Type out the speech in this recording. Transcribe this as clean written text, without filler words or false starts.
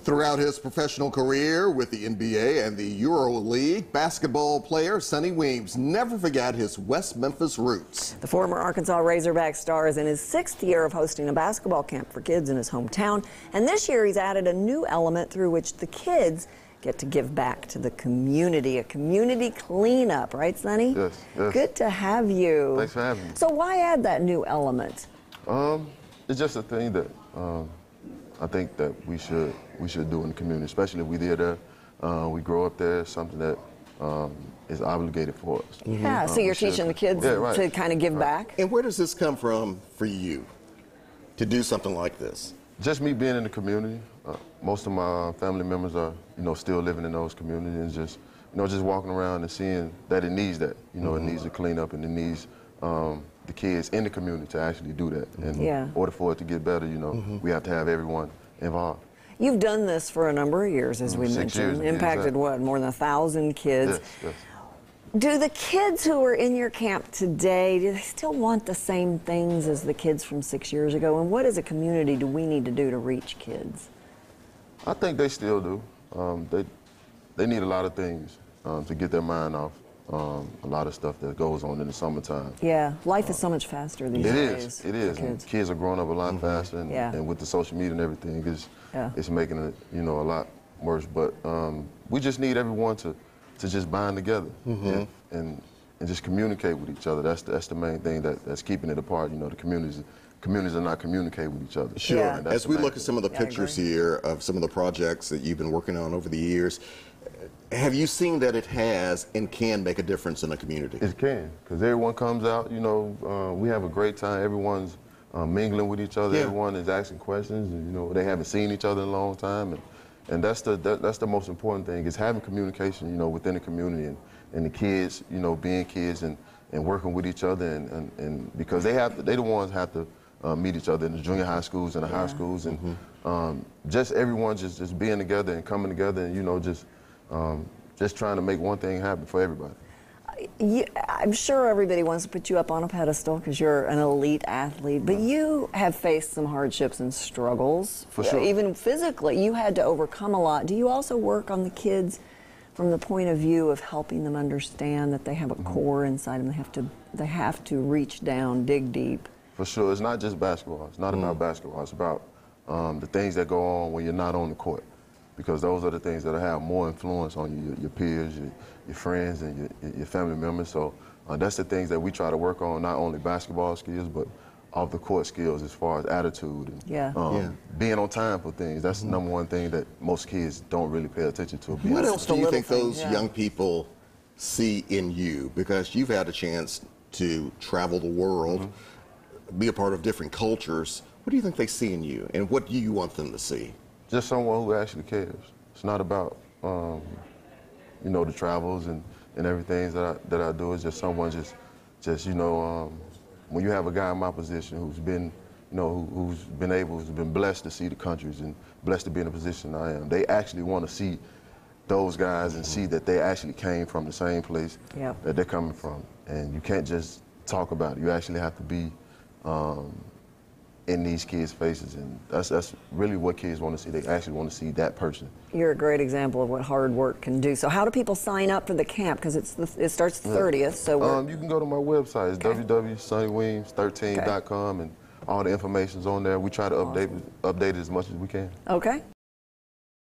Throughout his professional career with the NBA and the Euro League, basketball player Sonny Weems never forgot his West Memphis roots. The former Arkansas Razorback star is in his 6th year of hosting a basketball camp for kids in his hometown, and this year he's added a new element through which the kids get to give back to the community, a community cleanup, right, Sonny? Yes, yes. Good to have you. Thanks for having me. So why add that new element? It's just a thing that I think that we should do in the community, especially if we live there. We grow up there. It's something that is obligated for us. Yeah, so you're teaching the kids to kind of give back? And where does this come from for you to do something like this? Just me being in the community. Most of my family members are, still living in those communities, and just walking around and seeing that it needs that. It needs to clean up, and it needs the kids in the community to actually do that. And in order for it to get better, we have to have everyone involved. You've done this for a number of years, as we mentioned. Impacted what, more than 1,000 kids? Yes. Do the kids who are in your camp today, do they still want the same things as the kids from 6 years ago? And what as a community do we need to do to reach kids? I think they still do. They need a lot of things to get their mind off a lot of stuff that goes on in the summertime. Yeah, life is so much faster these days. It is. And kids are growing up a lot faster, and with the social media and everything, it's making it a lot worse. But we just need everyone to just bind together and just communicate with each other. That's the main thing that's keeping it apart. The communities are not communicating with each other. Sure. Yeah. As we look at some of the pictures here of some of the projects that you've been working on over the years, have you seen that it has and can make a difference in a community? It can, because everyone comes out, we have a great time. Everyone's mingling with each other. Everyone is asking questions, and they haven't seen each other in a long time. And that's the most important thing, is having communication, within the community, and the kids, being kids and working with each other, and because they're the ones have to meet each other in the junior high schools and the high schools, and just everyone just being together and coming together, and just trying to make one thing happen for everybody. I'm sure everybody wants to put you up on a pedestal because you're an elite athlete, but you have faced some hardships and struggles. For sure. Even physically, you had to overcome a lot. Do you also work on the kids from the point of view of helping them understand that they have a core inside them? They have to reach down, dig deep. For sure. It's not just basketball. It's not about basketball. It's about the things that go on when you're not on the court, because those are the things that have more influence on you, your peers, your friends, and your family members. So that's the things that we try to work on, not only basketball skills, but off the court skills as far as attitude and being on time for things. That's the number one thing that most kids don't really pay attention to. What else do you think those young people see in you? Because you've had a chance to travel the world, be a part of different cultures. What do you think they see in you, and what do you want them to see? Just someone who actually cares. It's not about the travels and everything that I do. It's just someone when you have a guy in my position who's been who's been blessed to see the countries and blessed to be in the position I am, they actually want to see those guys and see that they actually came from the same place that they're coming from. And you can't just talk about it. You actually have to be in these kids' faces, and that's really what kids want to see. They actually want to see that person. You're a great example of what hard work can do. So how do people sign up for the camp? Because it starts the 30th. So you can go to my website. It's www.sonnyweems13.com, and all the information's on there. We try to update it as much as we can. Okay.